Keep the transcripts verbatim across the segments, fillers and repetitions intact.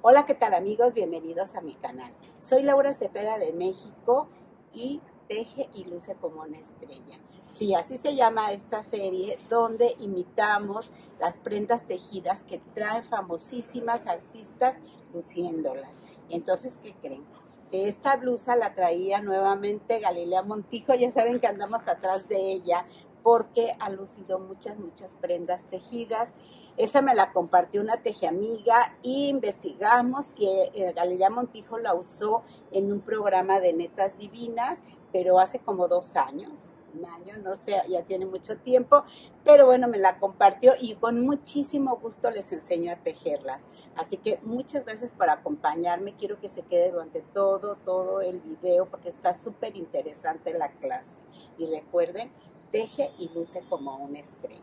Hola, ¿qué tal amigos? Bienvenidos a mi canal. Soy Laura Cepeda de México y teje y luce como una estrella. Sí, así se llama esta serie donde imitamos las prendas tejidas que traen famosísimas artistas luciéndolas. Entonces, ¿qué creen? Que esta blusa la traía nuevamente Galilea Montijo, ya saben que andamos atrás de ella porque ha lucido muchas, muchas prendas tejidas. Esa me la compartió una tejeamiga y investigamos que eh, Galilea Montijo la usó en un programa de Netas Divinas, pero hace como dos años, un año, no sé, ya tiene mucho tiempo, pero bueno, me la compartió y con muchísimo gusto les enseño a tejerlas. Así que muchas gracias por acompañarme, quiero que se quede durante todo, todo el video porque está súper interesante la clase. Y recuerden, teje y luce como una estrella.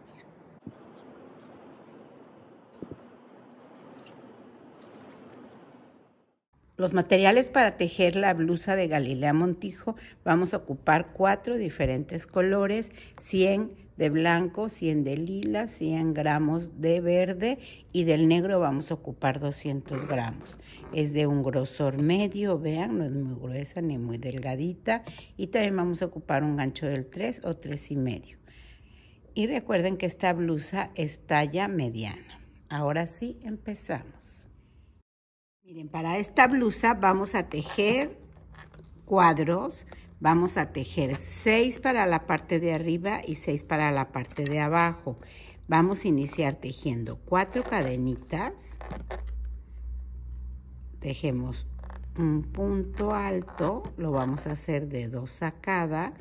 Los materiales para tejer la blusa de Galilea Montijo, vamos a ocupar cuatro diferentes colores, cien de blanco, cien de lila, cien gramos de verde y del negro vamos a ocupar doscientos gramos. Es de un grosor medio, vean, no es muy gruesa ni muy delgadita, y también vamos a ocupar un gancho del tres o tres y medio. Y recuerden que esta blusa es talla mediana. Ahora sí, empezamos. Miren, para esta blusa vamos a tejer cuadros, vamos a tejer seis para la parte de arriba y seis para la parte de abajo. Vamos a iniciar tejiendo cuatro cadenitas, tejemos un punto alto, lo vamos a hacer de dos sacadas,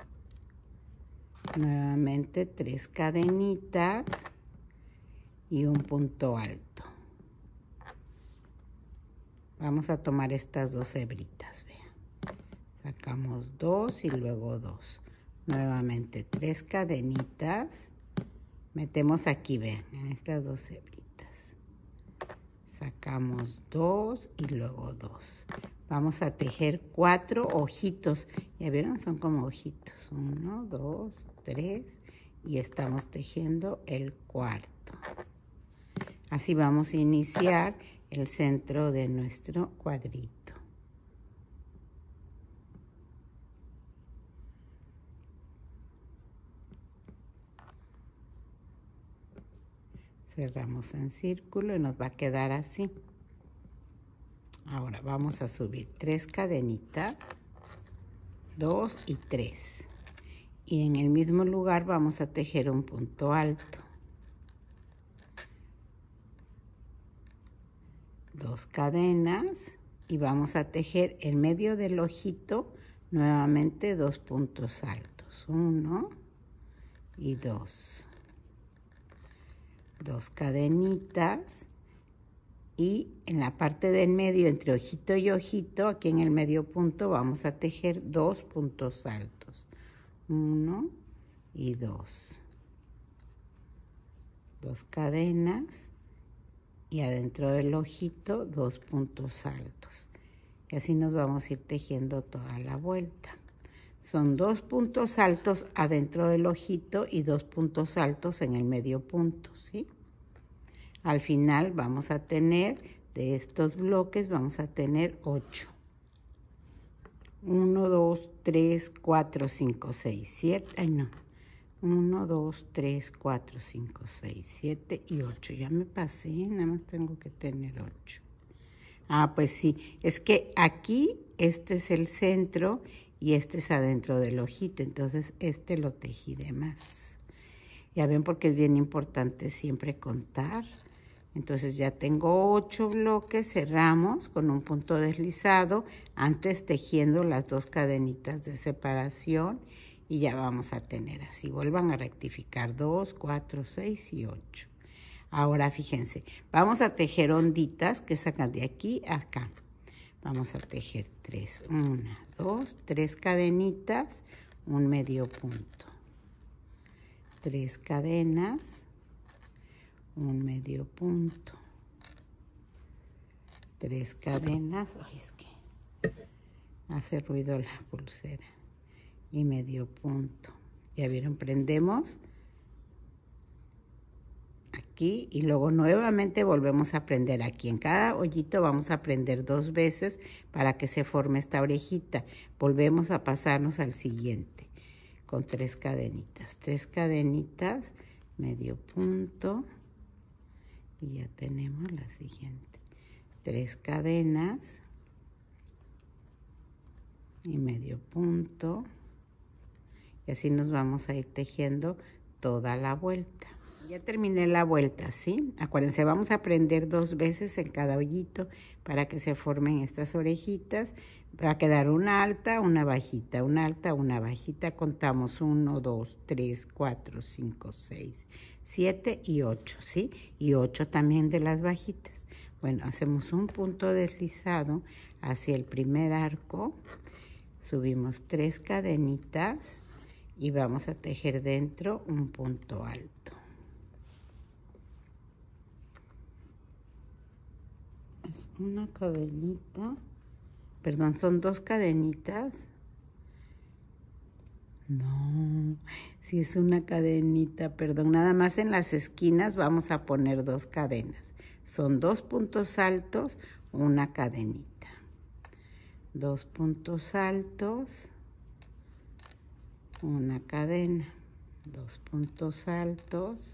nuevamente tres cadenitas y un punto alto. Vamos a tomar estas dos hebritas, vean. Sacamos dos y luego dos. Nuevamente tres cadenitas. Metemos aquí, vean, en estas dos hebritas. Sacamos dos y luego dos. Vamos a tejer cuatro ojitos. Ya vieron, son como ojitos. Uno, dos, tres. Y estamos tejiendo el cuarto. Así vamos a iniciar el centro de nuestro cuadrito. Cerramos en círculo y nos va a quedar así. Ahora vamos a subir tres cadenitas, dos y tres. Y en el mismo lugar vamos a tejer un punto alto. Dos cadenas y vamos a tejer en medio del ojito nuevamente dos puntos altos, uno y dos, dos cadenitas y en la parte del medio entre ojito y ojito, aquí en el medio punto vamos a tejer dos puntos altos, uno y dos, dos cadenas y adentro del ojito dos puntos altos. Y así nos vamos a ir tejiendo toda la vuelta. Son dos puntos altos adentro del ojito y dos puntos altos en el medio punto, ¿sí? Al final vamos a tener, de estos bloques, vamos a tener ocho. uno, dos, tres, cuatro, cinco, seis, siete. Ay, no. uno, dos, tres, cuatro, cinco, seis, siete y ocho. Ya me pasé, nada más tengo que tener ocho. Ah, pues sí, es que aquí este es el centro y este es adentro del ojito, entonces este lo tejí de más. Ya ven porque es bien importante siempre contar. Entonces ya tengo ocho bloques, cerramos con un punto deslizado, antes tejiendo las dos cadenitas de separación. Y ya vamos a tener así. Vuelvan a rectificar dos, cuatro, seis y ocho. Ahora fíjense, vamos a tejer onditas que sacan de aquí a acá. Vamos a tejer tres. Una, dos, tres cadenitas, un medio punto. Tres cadenas, un medio punto. Tres cadenas. Ay, es que hace ruido la pulsera. Y medio punto. Ya vieron, prendemos aquí y luego nuevamente volvemos a prender aquí. En cada hoyito vamos a prender dos veces para que se forme esta orejita. Volvemos a pasarnos al siguiente con tres cadenitas. Tres cadenitas, medio punto y ya tenemos la siguiente. Tres cadenas y medio punto. Y así nos vamos a ir tejiendo toda la vuelta. Ya terminé la vuelta, ¿sí? Acuérdense, vamos a prender dos veces en cada hoyito para que se formen estas orejitas. Va a quedar una alta, una bajita, una alta, una bajita. Contamos uno, dos, tres, cuatro, cinco, seis, siete y ocho, ¿sí? Y ocho también de las bajitas. Bueno, hacemos un punto deslizado hacia el primer arco. Subimos tres cadenitas y vamos a tejer dentro un punto alto. Es una cadenita, perdón, son dos cadenitas. No, si es una cadenita, perdón, nada más en las esquinas vamos a poner dos cadenas. Son dos puntos altos, una cadenita. Dos puntos altos, una cadena, dos puntos altos,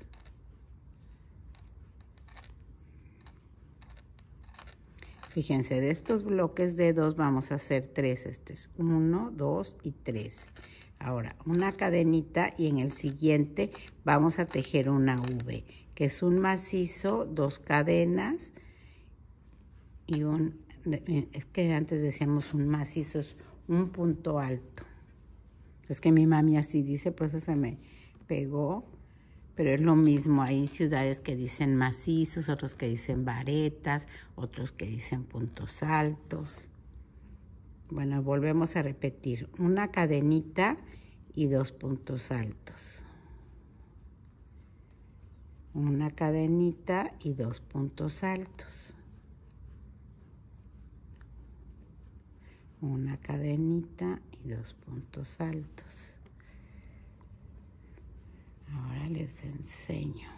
fíjense, de estos bloques de dos vamos a hacer tres, este es uno, dos y tres. Ahora, una cadenita y en el siguiente vamos a tejer una V, que es un macizo, dos cadenas y un, es que antes decíamos un macizo, es un punto alto. Es que mi mami así dice, por eso se me pegó, pero es lo mismo. Hay ciudades que dicen macizos, otros que dicen varetas, otros que dicen puntos altos. Bueno, volvemos a repetir. Una cadenita y dos puntos altos. Una cadenita y dos puntos altos. Una cadenita y dos puntos altos. Ahora les enseño.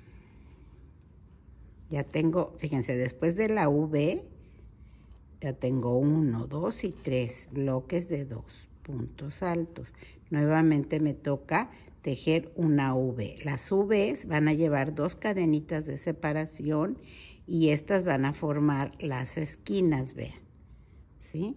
Ya tengo, fíjense, después de la V, ya tengo uno, dos y tres bloques de dos puntos altos. Nuevamente me toca tejer una V. Las V's van a llevar dos cadenitas de separación y estas van a formar las esquinas, vean, ¿sí?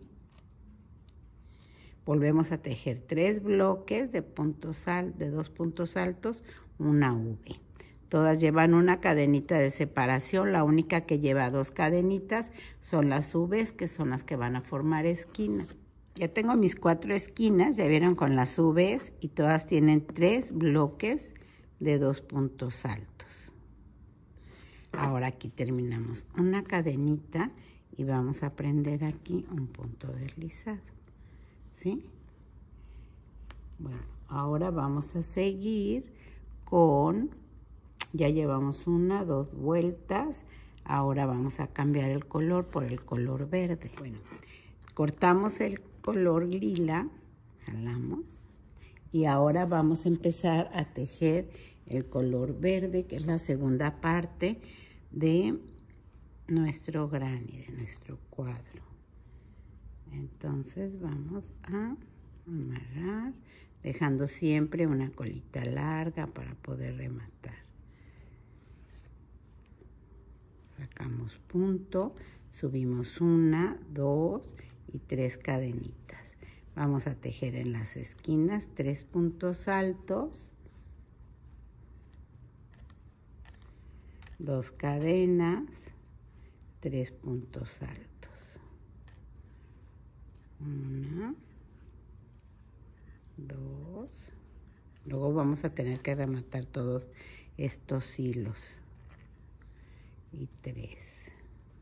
Volvemos a tejer tres bloques de, puntos al, de dos puntos altos, una V. Todas llevan una cadenita de separación. La única que lleva dos cadenitas son las V's, que son las que van a formar esquina. Ya tengo mis cuatro esquinas, ya vieron con las V's, y todas tienen tres bloques de dos puntos altos. Ahora aquí terminamos una cadenita y vamos a prender aquí un punto deslizado. ¿Sí? Bueno, ahora vamos a seguir con, ya llevamos una, dos vueltas, ahora vamos a cambiar el color por el color verde. Bueno, cortamos el color lila, jalamos, y ahora vamos a empezar a tejer el color verde, que es la segunda parte de nuestro granny, de nuestro cuadro. Entonces vamos a amarrar, dejando siempre una colita larga para poder rematar. Sacamos punto, subimos una, dos y tres cadenitas. Vamos a tejer en las esquinas tres puntos altos, dos cadenas, tres puntos altos. Una, dos, luego vamos a tener que rematar todos estos hilos, y tres.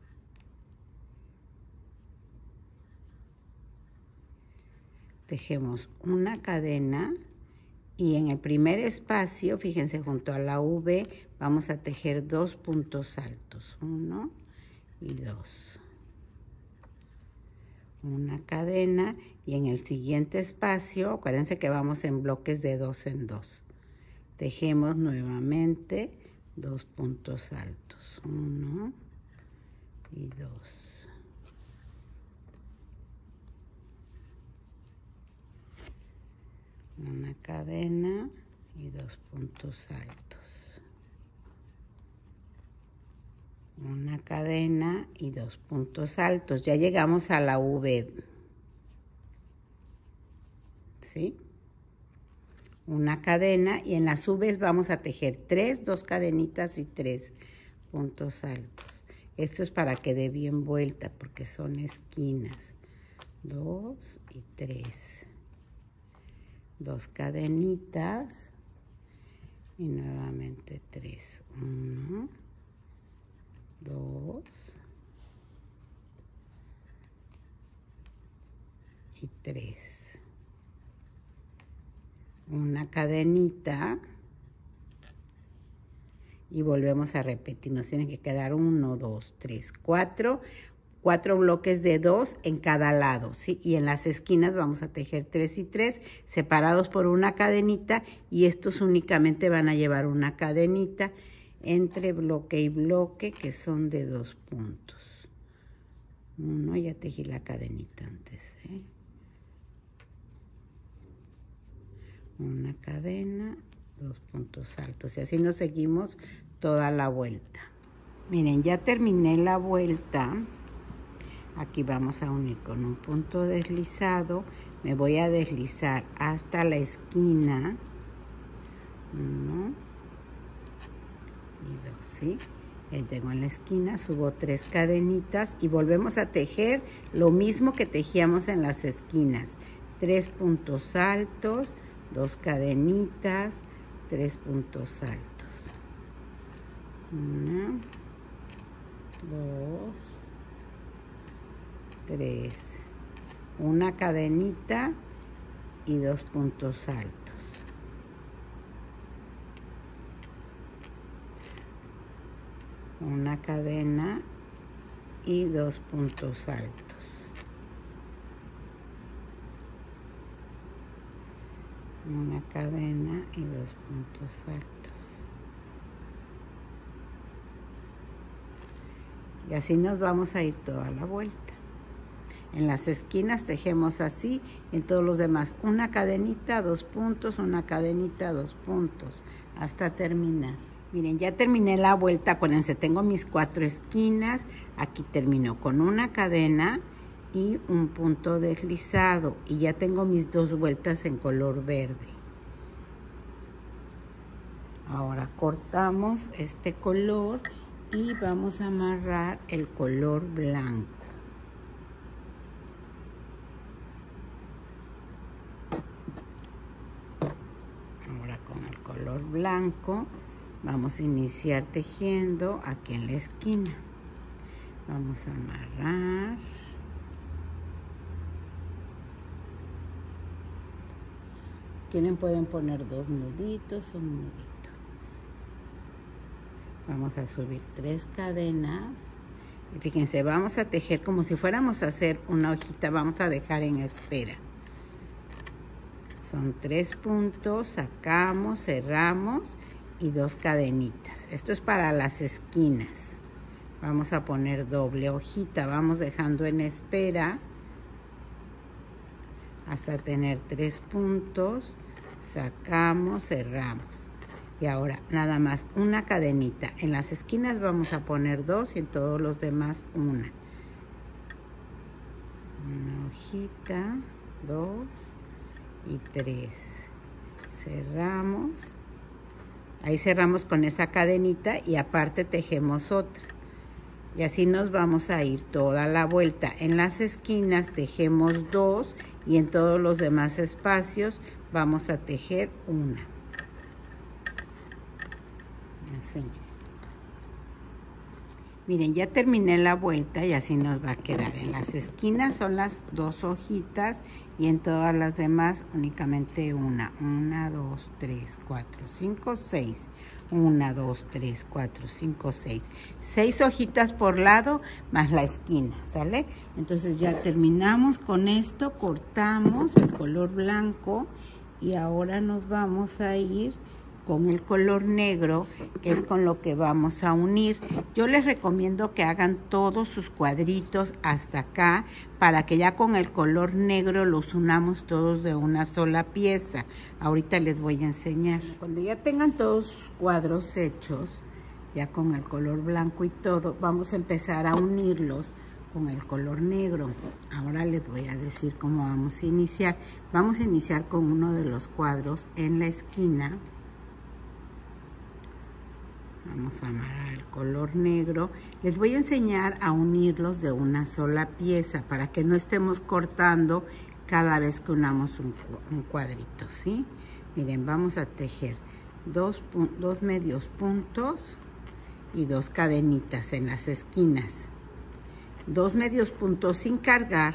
Tejemos una cadena y en el primer espacio, fíjense, junto a la V, vamos a tejer dos puntos altos, uno y dos. Una cadena y en el siguiente espacio, acuérdense que vamos en bloques de dos en dos. Tejemos nuevamente dos puntos altos, uno y dos. Una cadena y dos puntos altos. Una cadena y dos puntos altos. Ya llegamos a la V. ¿Sí? Una cadena y en las V's vamos a tejer tres, dos cadenitas y tres puntos altos. Esto es para que dé bien vuelta porque son esquinas. Dos y tres. Dos cadenitas y nuevamente tres. Uno, dos y tres. Una cadenita y volvemos a repetir. Nos tienen que quedar uno, dos, tres, cuatro. Cuatro bloques de dos en cada lado, ¿sí? Y en las esquinas vamos a tejer tres y tres, separados por una cadenita, y estos únicamente van a llevar una cadenita entre bloque y bloque, que son de dos puntos. Uno, ya tejí la cadenita antes, ¿eh? Una cadena, dos puntos altos, y así nos seguimos toda la vuelta. Miren, ya terminé la vuelta. Aquí vamos a unir con un punto deslizado. Me voy a deslizar hasta la esquina. Uno y dos, ¿sí? Ya tengo en la esquina, subo tres cadenitas y volvemos a tejer lo mismo que tejíamos en las esquinas. Tres puntos altos, dos cadenitas, tres puntos altos. Una, dos, tres, una cadenita y dos puntos altos. Una cadena y dos puntos altos. Una cadena y dos puntos altos. Y así nos vamos a ir toda la vuelta. En las esquinas tejemos así, y en todos los demás una cadenita, dos puntos, una cadenita, dos puntos, hasta terminar. Miren, ya terminé la vuelta, acuérdense, tengo mis cuatro esquinas, aquí termino con una cadena y un punto deslizado, y ya tengo mis dos vueltas en color verde. Ahora cortamos este color y vamos a amarrar el color blanco. Ahora con el color blanco vamos a iniciar tejiendo aquí en la esquina. Vamos a amarrar. Quieren pueden poner dos nuditos o un nudito. Vamos a subir tres cadenas. Y fíjense, vamos a tejer como si fuéramos a hacer una hojita. Vamos a dejar en espera. Son tres puntos, sacamos, cerramos y dos cadenitas. Esto es para las esquinas. Vamos a poner doble hojita. Vamos dejando en espera hasta tener tres puntos. Sacamos, cerramos. Y ahora nada más una cadenita. En las esquinas vamos a poner dos y en todos los demás una. Una hojita, dos y tres. Cerramos. Ahí cerramos con esa cadenita y aparte tejemos otra. Y así nos vamos a ir toda la vuelta. En las esquinas tejemos dos y en todos los demás espacios vamos a tejer una. Así, miren. Miren, ya terminé la vuelta y así nos va a quedar. En las esquinas son las dos hojitas y en todas las demás únicamente una. Una, dos, tres, cuatro, cinco, seis. Una, dos, tres, cuatro, cinco, seis. Seis hojitas por lado más la esquina, ¿sale? Entonces ya terminamos con esto, cortamos el color blanco y ahora nos vamos a ir con el color negro, que es con lo que vamos a unir. Yo les recomiendo que hagan todos sus cuadritos hasta acá, para que ya con el color negro los unamos todos de una sola pieza. Ahorita les voy a enseñar. Cuando ya tengan todos sus cuadros hechos, ya con el color blanco y todo, vamos a empezar a unirlos con el color negro. Ahora les voy a decir cómo vamos a iniciar. Vamos a iniciar con uno de los cuadros en la esquina. Vamos a amarrar el color negro. Les voy a enseñar a unirlos de una sola pieza para que no estemos cortando cada vez que unamos un, un cuadrito, ¿sí? Miren, vamos a tejer dos, dos medios puntos y dos cadenitas en las esquinas. Dos medios puntos sin cargar.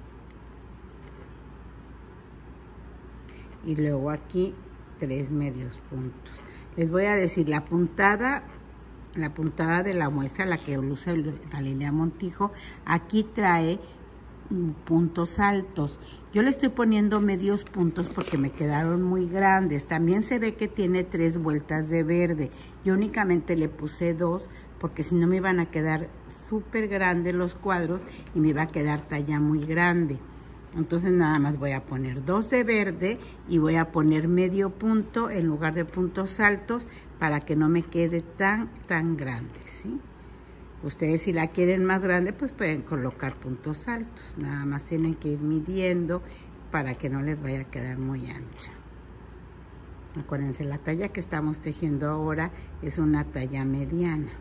Y luego aquí tres medios puntos. Les voy a decir la puntada, la puntada de la muestra, la que luce la línea Montijo, aquí trae puntos altos. Yo le estoy poniendo medios puntos porque me quedaron muy grandes. También se ve que tiene tres vueltas de verde. Yo únicamente le puse dos porque si no me iban a quedar súper grandes los cuadros y me iba a quedar talla muy grande. Entonces nada más voy a poner dos de verde y voy a poner medio punto en lugar de puntos altos para que no me quede tan, tan grande, ¿sí? Ustedes si la quieren más grande, pues pueden colocar puntos altos. Nada más tienen que ir midiendo para que no les vaya a quedar muy ancha. Acuérdense, la talla que estamos tejiendo ahora es una talla mediana.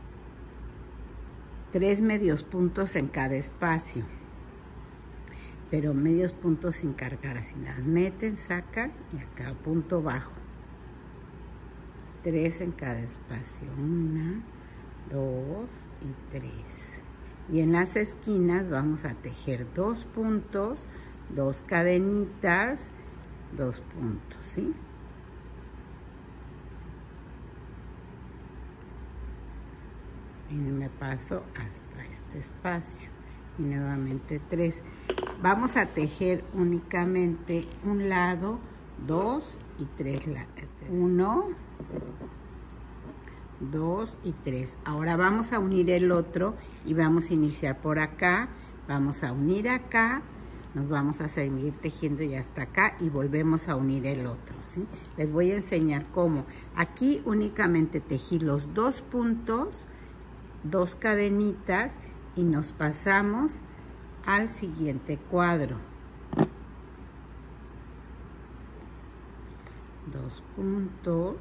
Tres medios puntos en cada espacio. Pero medios puntos sin cargar, así nada. Meten, sacan y acá punto bajo. Tres en cada espacio. Una, dos y tres. Y en las esquinas vamos a tejer dos puntos, dos cadenitas, dos puntos, ¿sí? Y me paso hasta este espacio. Y nuevamente tres. Vamos a tejer únicamente un lado, dos y tres lados. Uno, dos y tres. Ahora vamos a unir el otro y vamos a iniciar por acá. Vamos a unir acá. Nos vamos a seguir tejiendo ya hasta acá y volvemos a unir el otro, ¿sí? Les voy a enseñar cómo. Aquí únicamente tejí los dos puntos, dos cadenitas y nos pasamos al siguiente cuadro. Dos puntos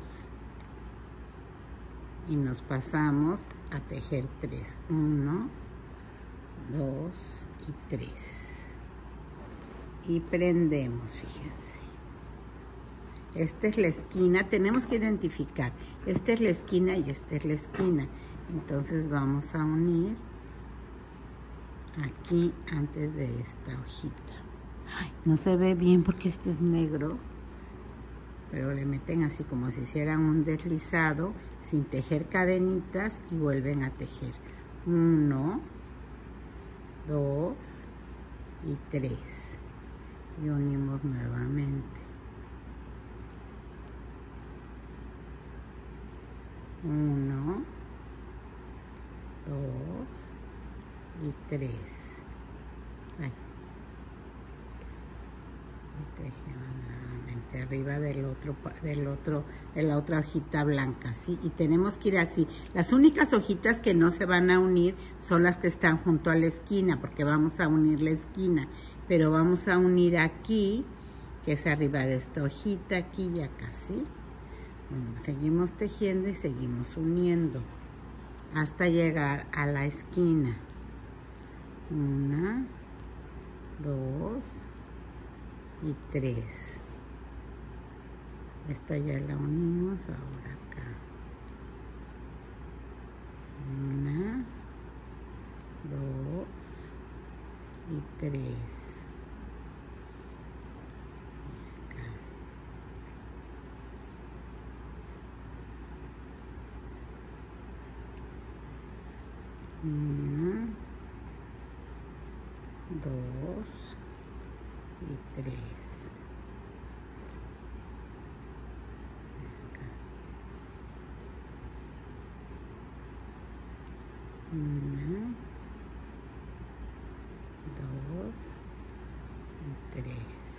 y nos pasamos a tejer tres. Uno, dos y tres. Y prendemos, fíjense. Esta es la esquina, tenemos que identificar. Esta es la esquina y esta es la esquina. Entonces vamos a unir aquí antes de esta hojita. Ay, no se ve bien porque este es negro, pero le meten así como si hicieran un deslizado sin tejer cadenitas y vuelven a tejer. Uno, dos y tres. Y unimos nuevamente. Uno, dos y tres. Ay. Y tejemos nuevamente arriba del otro, del otro, de la otra hojita blanca, ¿sí? Y tenemos que ir así. Las únicas hojitas que no se van a unir son las que están junto a la esquina, porque vamos a unir la esquina. Pero vamos a unir aquí, que es arriba de esta hojita, aquí y acá, ¿sí? Bueno, seguimos tejiendo y seguimos uniendo hasta llegar a la esquina. Una, dos y tres. Esta ya la unimos, ahora acá. Una, dos y tres. Y acá. Una, dos y tres. Acá. Una, dos y tres.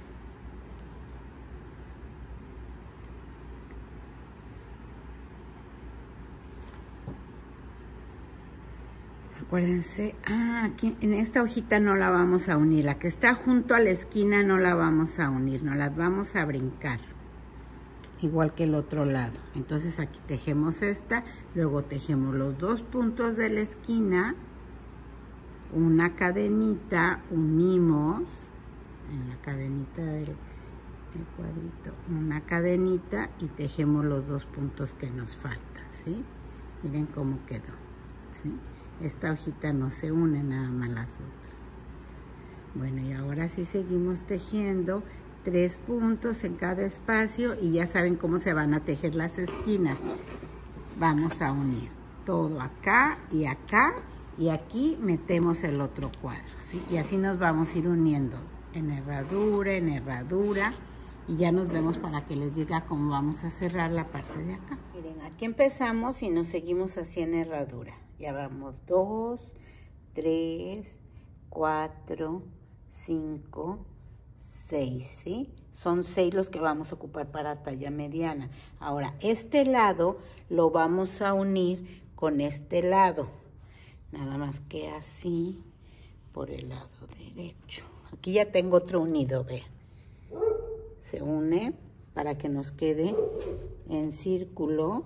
Acuérdense, ah, aquí en esta hojita no la vamos a unir, la que está junto a la esquina no la vamos a unir, no las vamos a brincar, igual que el otro lado. Entonces aquí tejemos esta, luego tejemos los dos puntos de la esquina, una cadenita, unimos en la cadenita del, del cuadrito, una cadenita y tejemos los dos puntos que nos faltan, ¿sí? Miren cómo quedó, ¿sí? Esta hojita no se une, nada más las otras. Bueno, y ahora sí seguimos tejiendo tres puntos en cada espacio y ya saben cómo se van a tejer las esquinas. Vamos a unir todo acá y acá y aquí metemos el otro cuadro, ¿sí? Y así nos vamos a ir uniendo en herradura, en herradura y ya nos vemos para que les diga cómo vamos a cerrar la parte de acá. Miren, aquí empezamos y nos seguimos así en herradura. Ya vamos dos, tres, cuatro, cinco, seis, ¿sí? Son seis los que vamos a ocupar para talla mediana. Ahora, este lado lo vamos a unir con este lado. Nada más que así por el lado derecho. Aquí ya tengo otro unido, vean. Se une para que nos quede en círculo.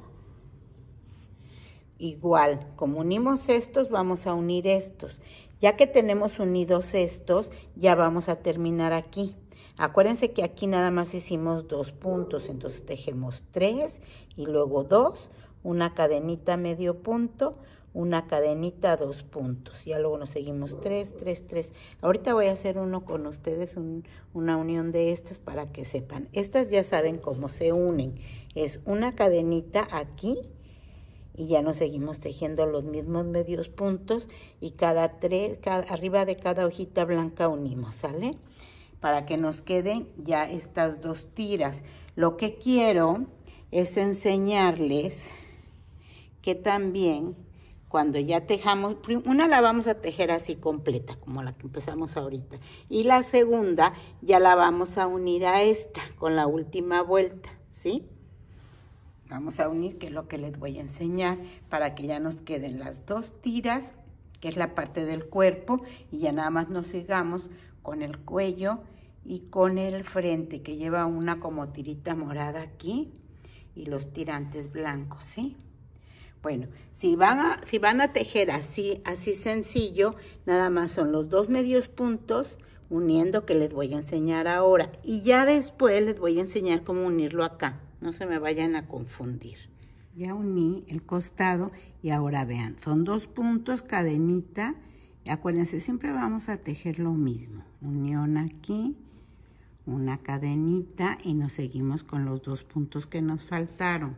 Igual, como unimos estos, vamos a unir estos. Ya que tenemos unidos estos, ya vamos a terminar aquí. Acuérdense que aquí nada más hicimos dos puntos, entonces tejemos tres y luego dos, una cadenita medio punto, una cadenita dos puntos. Ya luego nos seguimos tres, tres, tres. Ahorita voy a hacer uno con ustedes, un, una unión de estas para que sepan. Estas ya saben cómo se unen. Es una cadenita aquí. Y ya nos seguimos tejiendo los mismos medios puntos y cada tres, cada, arriba de cada hojita blanca unimos, ¿sale? Para que nos queden ya estas dos tiras. Lo que quiero es enseñarles que también cuando ya tejamos, una la vamos a tejer así completa, como la que empezamos ahorita. Y la segunda ya la vamos a unir a esta con la última vuelta, ¿sí? Vamos a unir, que es lo que les voy a enseñar, para que ya nos queden las dos tiras, que es la parte del cuerpo, y ya nada más nos sigamos con el cuello y con el frente, que lleva una como tirita morada aquí, y los tirantes blancos, ¿sí? Bueno, si van a, si van a tejer así, así sencillo, nada más son los dos medios puntos uniendo, que les voy a enseñar ahora, y ya después les voy a enseñar cómo unirlo acá. No se me vayan a confundir. Ya uní el costado y ahora vean, son dos puntos, cadenita. Acuérdense, siempre vamos a tejer lo mismo. Unión aquí, una cadenita y nos seguimos con los dos puntos que nos faltaron.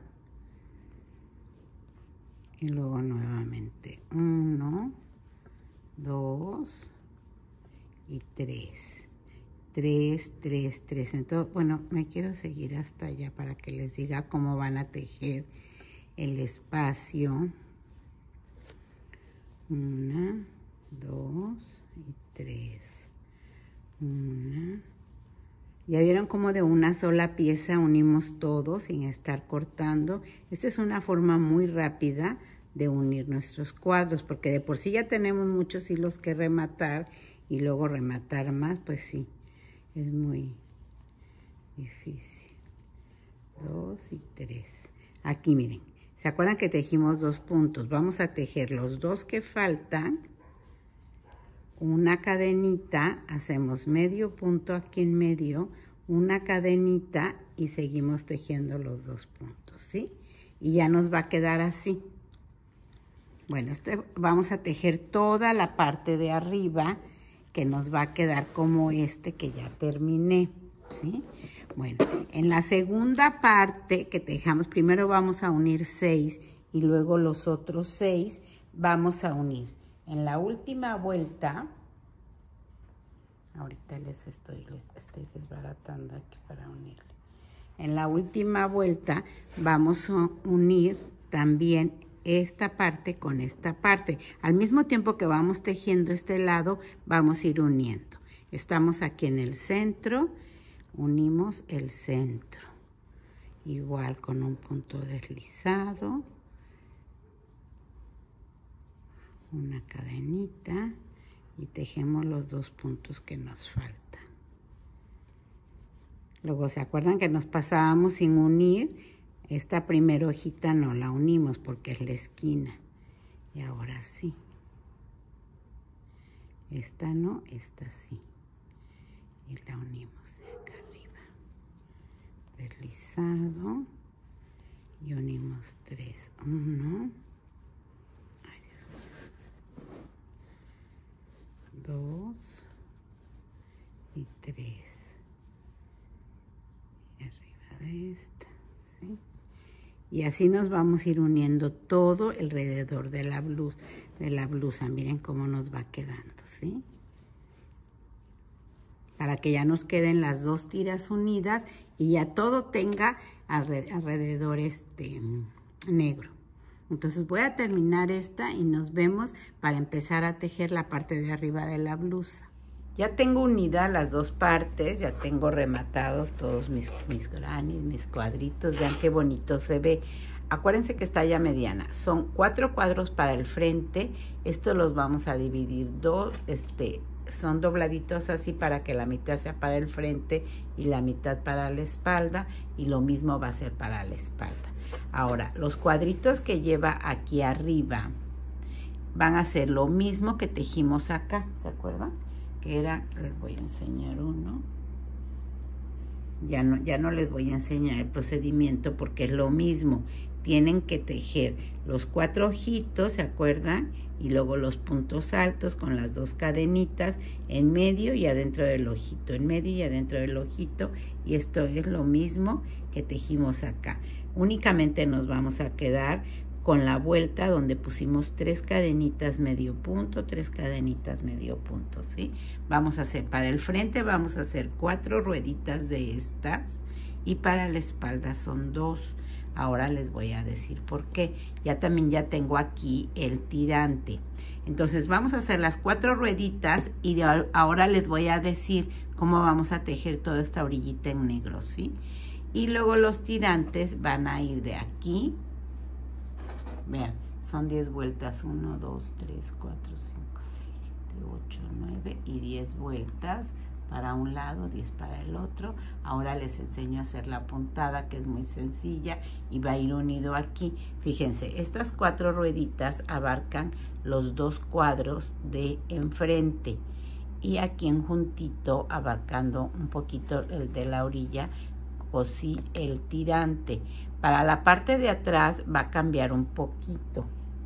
Y luego nuevamente uno, dos y tres. tres, tres, tres. Entonces, bueno, me quiero seguir hasta allá para que les diga cómo van a tejer el espacio. Una, dos y tres. Una. Ya vieron cómo de una sola pieza unimos todo sin estar cortando. Esta es una forma muy rápida de unir nuestros cuadros, porque de por sí ya tenemos muchos hilos que rematar y luego rematar más, pues sí. Es muy difícil. Dos y tres. Aquí miren. ¿Se acuerdan que tejimos dos puntos? Vamos a tejer los dos que faltan. Una cadenita. Hacemos medio punto aquí en medio. Una cadenita y seguimos tejiendo los dos puntos, ¿sí? Y ya nos va a quedar así. Bueno, este, vamos a tejer toda la parte de arriba, que nos va a quedar como este que ya terminé, ¿sí? Bueno, en la segunda parte que tejamos, primero vamos a unir seis y luego los otros seis vamos a unir. En la última vuelta, ahorita les estoy, les estoy desbaratando aquí para unirle. En la última vuelta vamos a unir también esta parte con esta parte. Al mismo tiempo que vamos tejiendo este lado, vamos a ir uniendo. Estamos aquí en el centro, unimos el centro. Igual con un punto deslizado, una cadenita y tejemos los dos puntos que nos faltan. Luego, ¿se acuerdan que nos pasábamos sin unir? Esta primera hojita no la unimos porque es la esquina. Y ahora sí. Esta no, esta sí. Y la unimos de acá arriba. Deslizado. Y unimos tres. Uno. Ay, Dios mío. Dos. Y tres. Y arriba de esta. ¿Sí? Y así nos vamos a ir uniendo todo alrededor de la blusa, de la blusa. Miren cómo nos va quedando, ¿sí? Para que ya nos queden las dos tiras unidas y ya todo tenga alrededor este negro. Entonces voy a terminar esta y nos vemos para empezar a tejer la parte de arriba de la blusa. Ya tengo unidas las dos partes, ya tengo rematados todos mis, mis granis, mis cuadritos. Vean qué bonito se ve. Acuérdense que está ya mediana. Son cuatro cuadros para el frente. Estos los vamos a dividir dos, este, son dobladitos así para que la mitad sea para el frente y la mitad para la espalda. Y lo mismo va a ser para la espalda. Ahora, los cuadritos que lleva aquí arriba van a ser lo mismo que tejimos acá, ¿se acuerdan? Que era, les voy a enseñar uno. Ya no, ya no les voy a enseñar el procedimiento porque es lo mismo. Tienen que tejer los cuatro ojitos, ¿se acuerdan? Y luego los puntos altos con las dos cadenitas en medio y adentro del ojito, en medio y adentro del ojito. Y esto es lo mismo que tejimos acá. Únicamente nos vamos a quedar con la vuelta donde pusimos tres cadenitas medio punto, tres cadenitas medio punto, ¿sí? Vamos a hacer para el frente, vamos a hacer cuatro rueditas de estas y para la espalda son dos. Ahora les voy a decir por qué. Ya también ya tengo aquí el tirante. Entonces vamos a hacer las cuatro rueditas y ahora les voy a decir cómo vamos a tejer toda esta orillita en negro, ¿sí? Y luego los tirantes van a ir de aquí. Vean, son diez vueltas, uno, dos, tres, cuatro, cinco, seis, siete, ocho, nueve y diez vueltas para un lado, diez para el otro. Ahora les enseño a hacer la puntada, que es muy sencilla y va a ir unido aquí. Fíjense, estas cuatro rueditas abarcan los dos cuadros de enfrente y aquí en juntito, abarcando un poquito el de la orilla, cosí el tirante. Para la parte de atrás va a cambiar un poquito.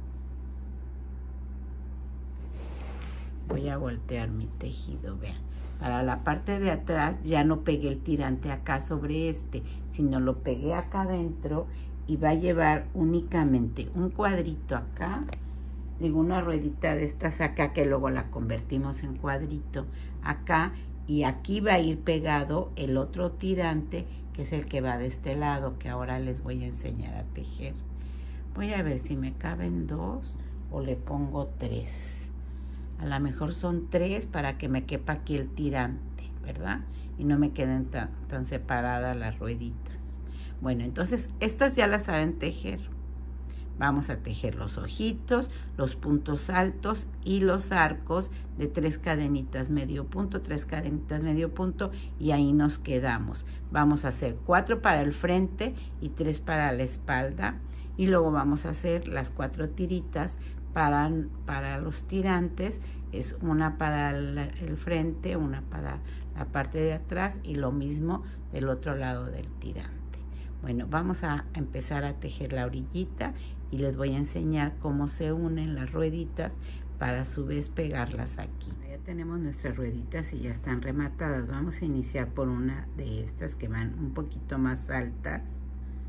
Voy a voltear mi tejido, vean. Para la parte de atrás ya no pegué el tirante acá sobre este, sino lo pegué acá adentro y va a llevar únicamente un cuadrito acá. Digo, una ruedita de estas acá que luego la convertimos en cuadrito acá. Y aquí va a ir pegado el otro tirante, que es el que va de este lado, que ahora les voy a enseñar a tejer. Voy a ver si me caben dos o le pongo tres. A lo mejor son tres para que me quepa aquí el tirante, ¿verdad? Y no me queden tan, tan separadas las rueditas. Bueno, entonces estas ya las saben tejer. Vamos a tejer los ojitos, los puntos altos y los arcos de tres cadenitas medio punto, tres cadenitas medio punto y ahí nos quedamos. Vamos a hacer cuatro para el frente y tres para la espalda y luego vamos a hacer las cuatro tiritas para, para los tirantes. Es una para la, el frente, una para la parte de atrás y lo mismo del otro lado del tirante. Bueno, vamos a empezar a tejer la orillita y les voy a enseñar cómo se unen las rueditas para a su vez pegarlas aquí. Ya tenemos nuestras rueditas y ya están rematadas. Vamos a iniciar por una de estas que van un poquito más altas.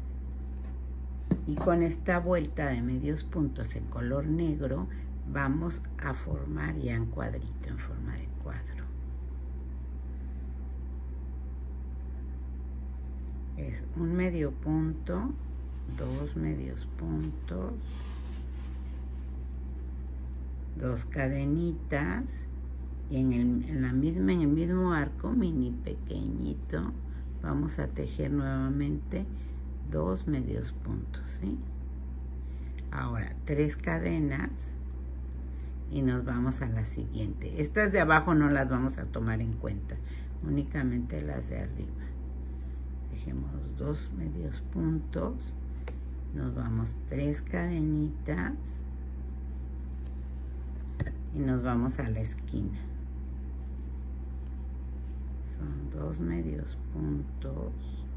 Y con esta vuelta de medios puntos en color negro vamos a formar ya en cuadrito, en forma de cuadro. Es un medio punto, dos medios puntos, dos cadenitas y en el, en la misma, en el mismo arco mini pequeñito vamos a tejer nuevamente dos medios puntos, ¿sí? Ahora tres cadenas y nos vamos a la siguiente. Estas de abajo no las vamos a tomar en cuenta, únicamente las de arriba. Tejemos dos medios puntos, nos vamos tres cadenitas y nos vamos a la esquina. Son dos medios puntos,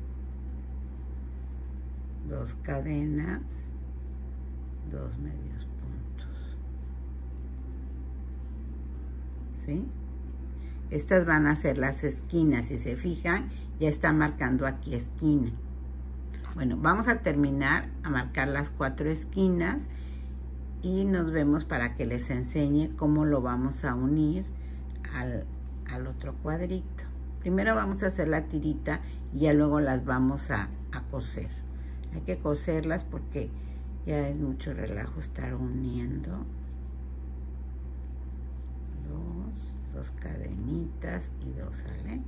dos cadenas, dos medios puntos, ¿sí? Estas van a ser las esquinas. Si se fijan, ya está marcando aquí esquina. Bueno, vamos a terminar a marcar las cuatro esquinas y nos vemos para que les enseñe cómo lo vamos a unir al, al otro cuadrito. Primero vamos a hacer la tirita y ya luego las vamos a, a coser. Hay que coserlas porque ya es mucho relajo estar uniendo. Dos, dos cadenitas y dos, ¿sale?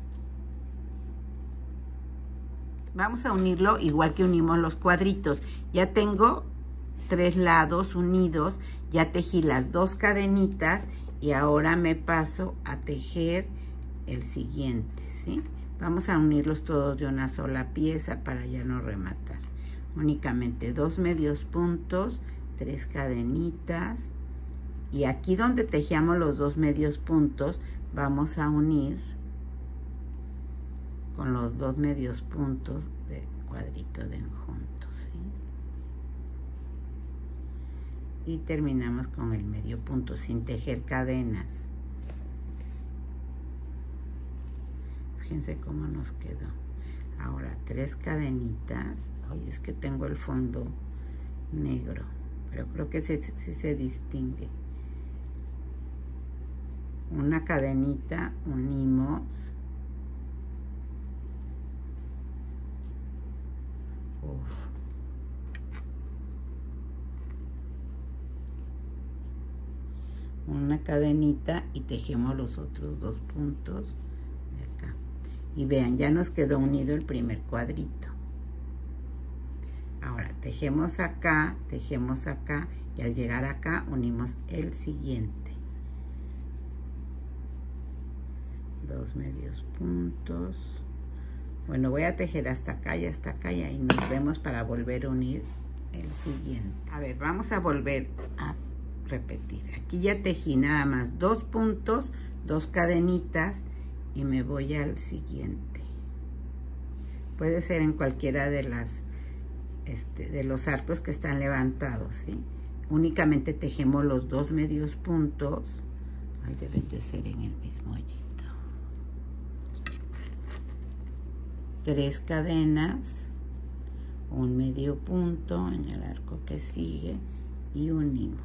Vamos a unirlo igual que unimos los cuadritos. Ya tengo tres lados unidos, ya tejí las dos cadenitas y ahora me paso a tejer el siguiente, ¿sí? Vamos a unirlos todos de una sola pieza para ya no rematar. Únicamente dos medios puntos, tres cadenitas y aquí donde tejíamos los dos medios puntos vamos a unir con los dos medios puntos del cuadrito de enjunto, ¿sí? Y terminamos con el medio punto sin tejer cadenas. Fíjense cómo nos quedó. Ahora tres cadenitas. Oye, es que tengo el fondo negro, pero creo que sí, sí se distingue. Una cadenita, unimos. Uf. Una cadenita y tejemos los otros dos puntos de acá. Y vean, ya nos quedó unido el primer cuadrito. Ahora tejemos acá, tejemos acá y al llegar acá unimos el siguiente. Dos medios puntos. Bueno, voy a tejer hasta acá y hasta acá y ahí nos vemos para volver a unir el siguiente. A ver, vamos a volver a repetir. Aquí ya tejí nada más dos puntos, dos cadenitas y me voy al siguiente. Puede ser en cualquiera de las este, de los arcos que están levantados, ¿sí? Únicamente tejemos los dos medios puntos. Ahí deben de ser en el mismo hoyito. Tres cadenas, un medio punto en el arco que sigue y unimos.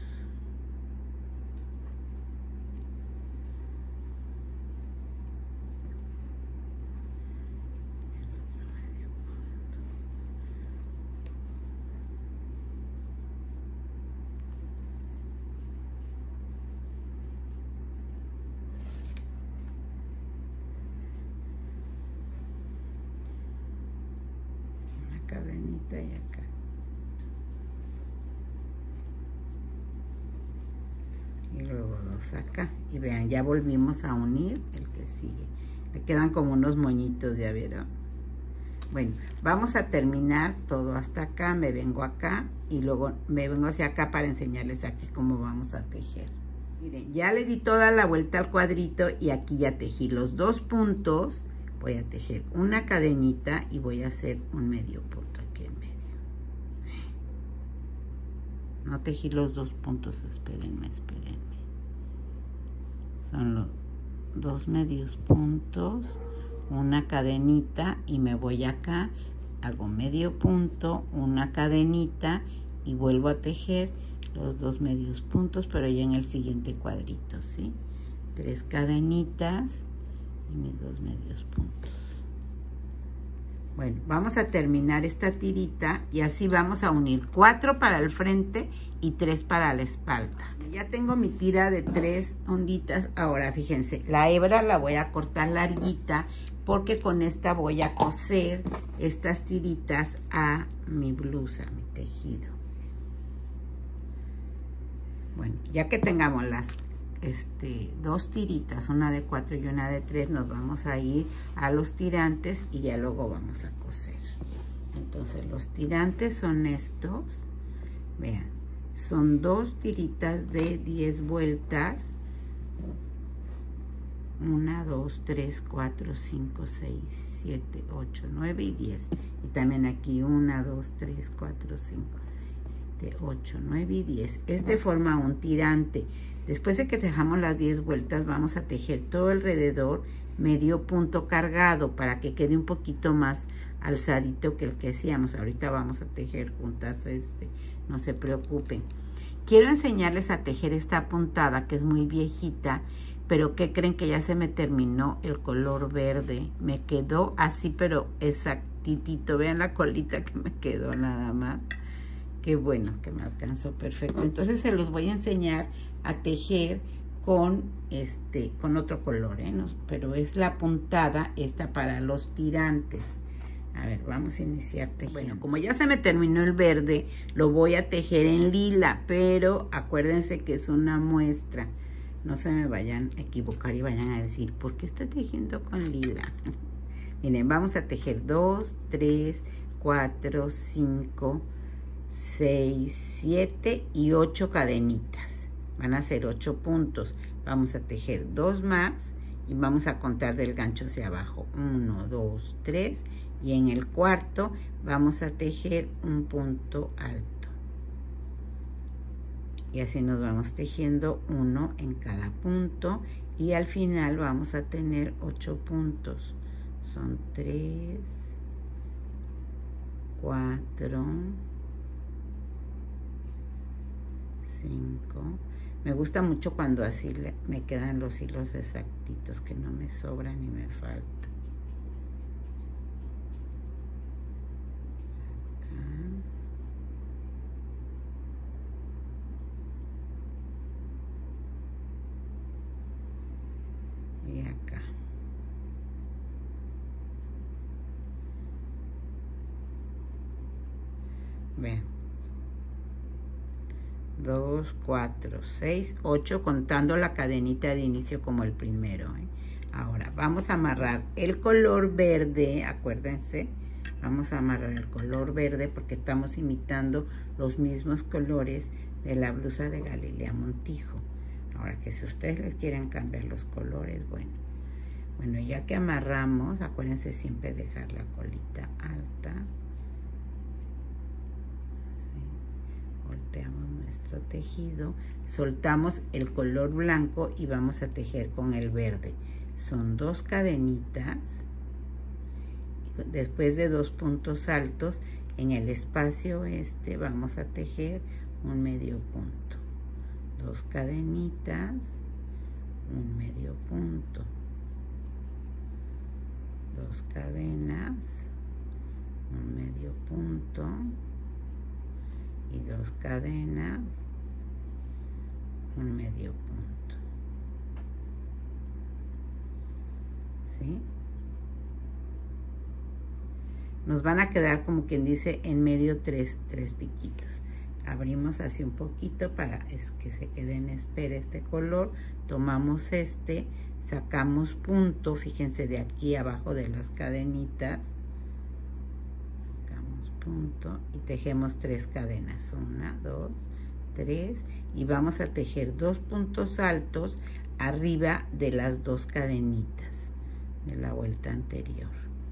Cadenita y acá. Y luego dos acá. Y vean, ya volvimos a unir el que sigue. Le quedan como unos moñitos, ya vieron. Bueno, vamos a terminar todo hasta acá. Me vengo acá y luego me vengo hacia acá para enseñarles aquí cómo vamos a tejer. Miren, ya le di toda la vuelta al cuadrito y aquí ya tejí los dos puntos. Voy a tejer una cadenita y voy a hacer un medio punto aquí en medio. No tejí los dos puntos, espérenme, espérenme. Son los dos medios puntos, una cadenita y me voy acá, hago medio punto, una cadenita y vuelvo a tejer los dos medios puntos, pero ya en el siguiente cuadrito, ¿sí? Tres cadenitas y mis dos medios puntos. Bueno, vamos a terminar esta tirita y así vamos a unir cuatro para el frente y tres para la espalda. Ya tengo mi tira de tres onditas. Ahora fíjense, la hebra la voy a cortar larguita porque con esta voy a coser estas tiritas a mi blusa, a mi tejido. Bueno, ya que tengamos las este, dos tiritas, una de cuatro y una de tres, nos vamos a ir a los tirantes y ya luego vamos a coser. Entonces los tirantes son estos, vean, son dos tiritas de diez vueltas, una, dos, tres, cuatro, cinco, seis, siete, ocho, nueve y diez. Y también aquí una, dos, tres, cuatro, cinco, siete, ocho, nueve y diez. Este forma un tirante. Después de que dejamos las diez vueltas, vamos a tejer todo alrededor medio punto cargado para que quede un poquito más alzadito que el que hacíamos. Ahorita vamos a tejer juntas este, no se preocupen. Quiero enseñarles a tejer esta puntada que es muy viejita, pero ¿qué creen? Que ya se me terminó el color verde. Me quedó así, pero exactitito. Vean la colita que me quedó nada más. Qué bueno que me alcanzó perfecto. Entonces se los voy a enseñar a tejer con este con otro color, ¿eh? No, pero es la puntada esta para los tirantes. A ver, vamos a iniciar tejiendo. Bueno, como ya se me terminó el verde, lo voy a tejer en lila, pero acuérdense que es una muestra. No se me vayan a equivocar y vayan a decir, ¿por qué está tejiendo con lila? Miren, vamos a tejer dos, tres, cuatro, cinco, seis, siete y ocho cadenitas. Van a ser ocho puntos. Vamos a tejer dos más y vamos a contar del gancho hacia abajo. uno, dos, tres y en el cuarto vamos a tejer un punto alto. Y así nos vamos tejiendo uno en cada punto y al final vamos a tener ocho puntos. Son tres, cuatro, cinco. Me gusta mucho cuando así le, me quedan los hilos exactitos, que no me sobran ni me faltan. Y acá. Vean. dos, cuatro, seis, ocho, contando la cadenita de inicio como el primero, ¿eh? Ahora vamos a amarrar el color verde, acuérdense, vamos a amarrar el color verde porque estamos imitando los mismos colores de la blusa de Galilea Montijo. Ahora que si ustedes les quieren cambiar los colores, bueno. Bueno, ya que amarramos, acuérdense siempre dejar la colita alta. Así. Volteamos nuestro tejido, soltamos el color blanco y vamos a tejer con el verde. Son dos cadenitas. Después de dos puntos altos, en el espacio este vamos a tejer un medio punto. Dos cadenitas, un medio punto, dos cadenas, un medio punto y dos cadenas, un medio punto. ¿Sí? Nos van a quedar como quien dice en medio tres, tres piquitos. Abrimos así un poquito para que se quede en espera este color. Tomamos este, sacamos punto, fíjense de aquí abajo de las cadenitas. Sacamos punto y tejemos tres cadenas. Una, dos, tres. Y vamos a tejer dos puntos altos arriba de las dos cadenitas de la vuelta anterior.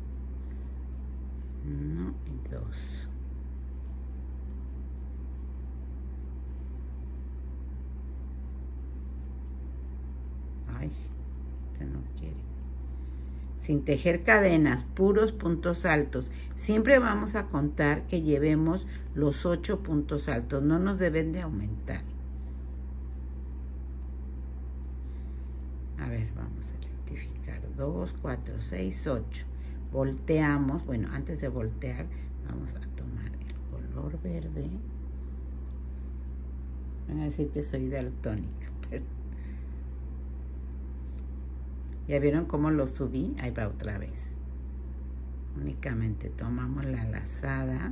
Uno y dos. Ay, este no quiere. Sin tejer cadenas, puros puntos altos. Siempre vamos a contar que llevemos los ocho puntos altos. No nos deben de aumentar. A ver, vamos a rectificar. dos, cuatro, seis, ocho. Volteamos. Bueno, antes de voltear, vamos a tomar el color verde. Van a decir que soy daltónica, pero ¿ya vieron cómo lo subí? Ahí va otra vez. Únicamente tomamos la lazada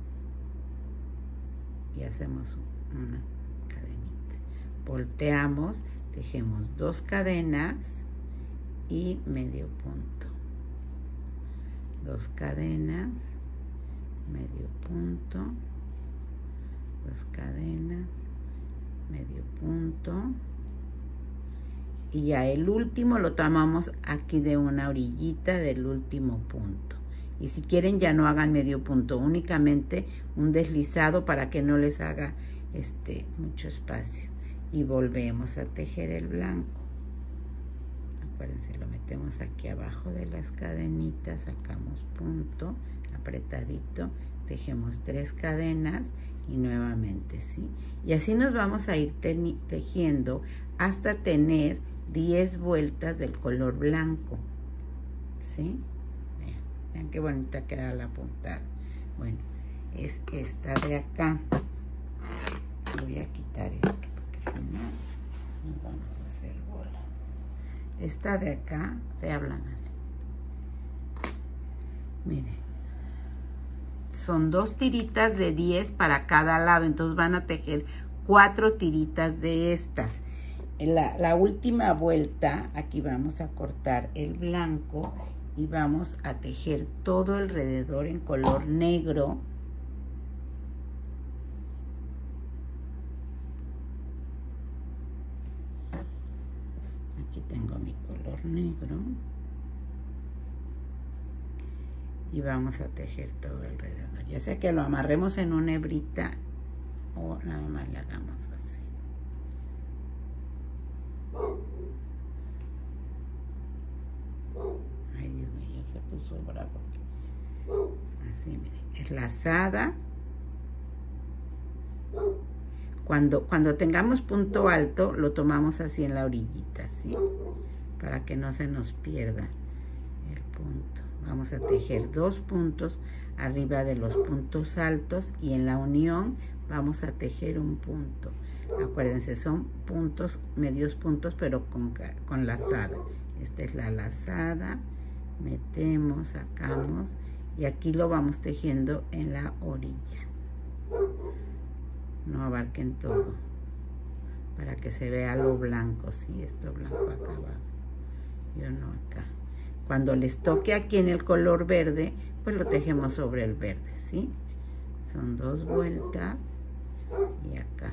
y hacemos una cadenita. Volteamos, tejemos dos cadenas y medio punto. Dos cadenas, medio punto, dos cadenas, medio punto. Y ya el último lo tomamos aquí de una orillita del último punto. Y si quieren ya no hagan medio punto, únicamente un deslizado para que no les haga este mucho espacio. Y volvemos a tejer el blanco. Acuérdense, lo metemos aquí abajo de las cadenitas, sacamos punto, apretadito, tejemos tres cadenas y nuevamente, ¿sí? Y así nos vamos a ir tejiendo hasta tener diez vueltas del color blanco, ¿sí? Vean, vean qué bonita queda la puntada. Bueno, es esta de acá. Voy a quitar esto porque si no nos vamos a hacer bolas. Esta de acá, te hablan, miren, son dos tiritas de diez para cada lado, entonces van a tejer cuatro tiritas de estas. En la, la última vuelta, aquí vamos a cortar el blanco y vamos a tejer todo alrededor en color negro. Aquí tengo mi color negro. Y vamos a tejer todo alrededor. Ya sea que lo amarremos en una hebrita o nada más le hagamos así. Ay, Dios mío, ya se puso bravo. Así, miren, es lazada. Cuando, cuando tengamos punto alto, lo tomamos así en la orillita, ¿sí? Para que no se nos pierda el punto. Vamos a tejer dos puntos arriba de los puntos altos y en la unión vamos a tejer un punto. Acuérdense, son puntos, medios puntos, pero con, con lazada. Esta es la lazada. Metemos, sacamos y aquí lo vamos tejiendo en la orilla. No abarquen todo para que se vea lo blanco, sí, esto blanco acá abajo, yo no acá. Cuando les toque aquí en el color verde, pues lo tejemos sobre el verde, ¿sí? Son dos vueltas y acá.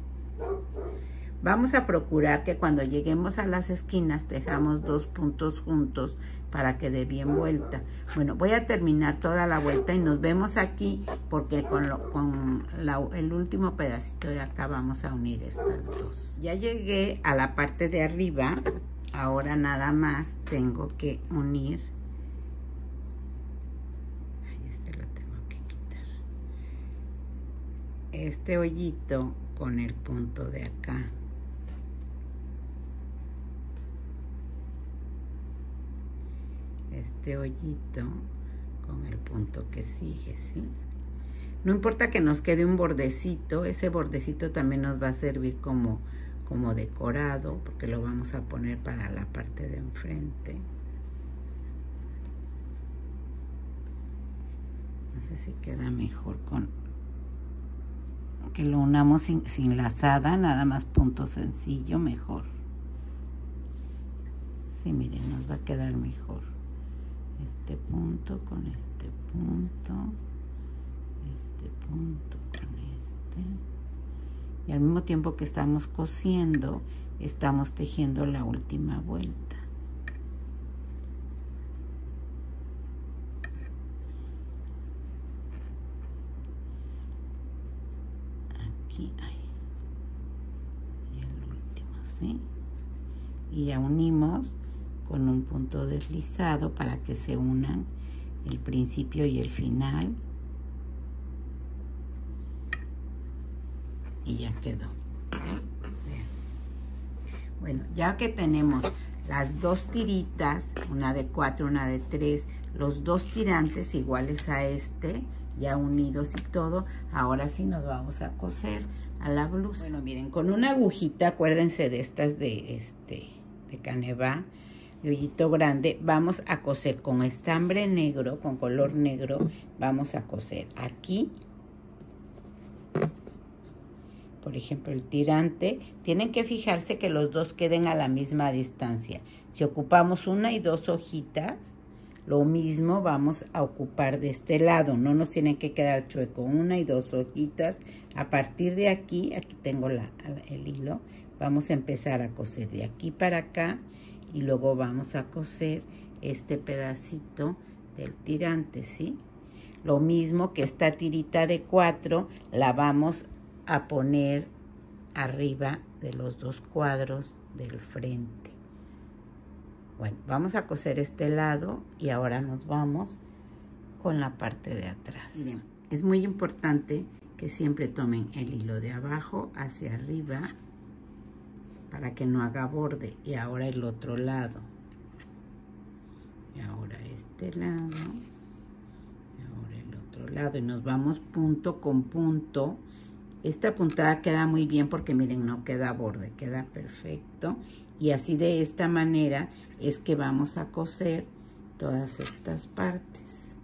Vamos a procurar que cuando lleguemos a las esquinas tejamos dos puntos juntos para que dé bien vuelta. Bueno, voy a terminar toda la vuelta y nos vemos aquí porque con, lo, con la, el último pedacito de acá vamos a unir estas dos. Ya llegué a la parte de arriba. Ahora nada más tengo que unir. Ay, este lo tengo que quitar. Este hoyito con el punto de acá. Este hoyito con el punto que sigue, ¿sí? No importa que nos quede un bordecito, ese bordecito también nos va a servir como como decorado, porque lo vamos a poner para la parte de enfrente. No sé si queda mejor con que lo unamos sin, sin lazada, nada más punto sencillo, mejor. Sí, miren, nos va a quedar mejor. Este punto con este punto, este punto con este. Y al mismo tiempo que estamos cosiendo, estamos tejiendo la última vuelta. Aquí hay. Y el último, ¿sí? Y ya unimos con un punto deslizado para que se unan el principio y el final. Y ya quedó. Vean. Bueno, ya que tenemos las dos tiritas, una de cuatro, una de tres, los dos tirantes iguales a este, ya unidos y todo. Ahora sí nos vamos a coser a la blusa. Bueno, miren, con una agujita, acuérdense de estas de este de Caneva, de hoyito grande, vamos a coser con estambre negro, con color negro, vamos a coser aquí. Por ejemplo, el tirante, tienen que fijarse que los dos queden a la misma distancia. Si ocupamos una y dos hojitas, lo mismo vamos a ocupar de este lado. No nos tienen que quedar chueco, una y dos hojitas. A partir de aquí, aquí tengo la, el hilo, vamos a empezar a coser de aquí para acá y luego vamos a coser este pedacito del tirante, ¿sí? Lo mismo que esta tirita de cuatro, la vamos a poner arriba de los dos cuadros del frente. Bueno, vamos a coser este lado y ahora nos vamos con la parte de atrás. Miren, es muy importante que siempre tomen el hilo de abajo hacia arriba para que no haga borde. Y ahora el otro lado. Y ahora este lado. Y ahora el otro lado. Y nos vamos punto con punto. Esta puntada queda muy bien porque miren, no queda borde, queda perfecto. Y así de esta manera es que vamos a coser todas estas partes.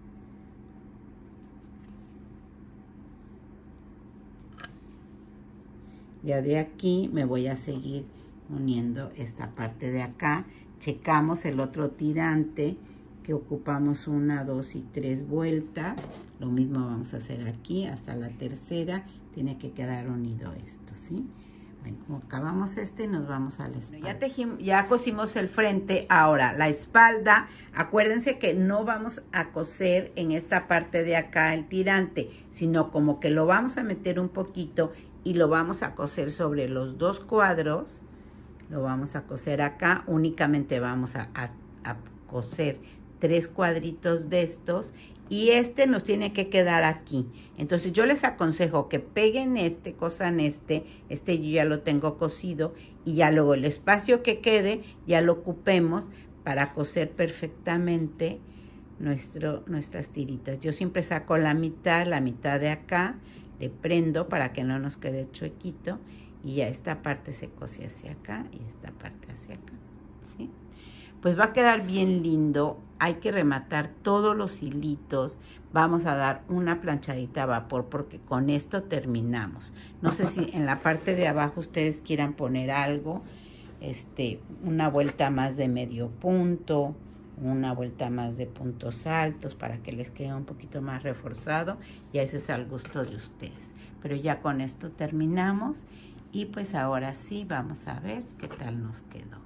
Ya de aquí me voy a seguir uniendo esta parte de acá. Checamos el otro tirante que ocupamos una, dos y tres vueltas. Lo mismo vamos a hacer aquí hasta la tercera. Tiene que quedar unido esto, ¿sí? Bueno, como acabamos este, nos vamos a la espalda. Ya tejimos, ya cosimos el frente. Ahora, la espalda, acuérdense que no vamos a coser en esta parte de acá el tirante, sino como que lo vamos a meter un poquito y lo vamos a coser sobre los dos cuadros. Lo vamos a coser acá. Únicamente vamos a, a, a coser tres cuadritos de estos y este nos tiene que quedar aquí. Entonces yo les aconsejo que peguen este, cosan este, este yo ya lo tengo cosido y ya luego el espacio que quede ya lo ocupemos para coser perfectamente nuestro, nuestras tiritas. Yo siempre saco la mitad, la mitad de acá, le prendo para que no nos quede chuequito y ya esta parte se cose hacia acá y esta parte hacia acá, ¿sí? Pues va a quedar bien lindo. Hay que rematar todos los hilitos. Vamos a dar una planchadita a vapor porque con esto terminamos. No sé si en la parte de abajo ustedes quieran poner algo, este, una vuelta más de medio punto, una vuelta más de puntos altos para que les quede un poquito más reforzado. Y eso es al gusto de ustedes. Pero ya con esto terminamos y pues ahora sí vamos a ver qué tal nos quedó.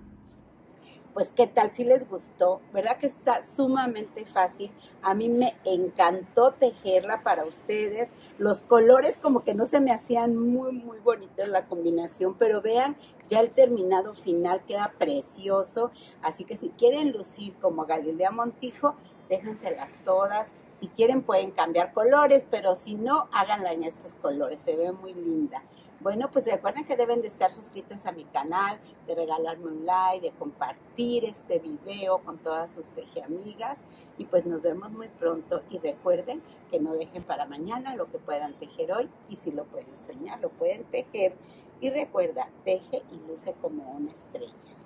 Pues qué tal, si les gustó, ¿verdad que está sumamente fácil? A mí me encantó tejerla para ustedes. Los colores como que no se me hacían muy, muy bonitos la combinación, pero vean, ya el terminado final queda precioso. Así que si quieren lucir como Galilea Montijo, déjenselas todas. Si quieren pueden cambiar colores, pero si no, háganla en estos colores, se ve muy linda. Bueno, pues recuerden que deben de estar suscritas a mi canal, de regalarme un like, de compartir este video con todas sus tejeamigas. Y pues nos vemos muy pronto. Y recuerden que no dejen para mañana lo que puedan tejer hoy. Y si lo pueden soñar, lo pueden tejer. Y recuerda, teje y luce como una estrella.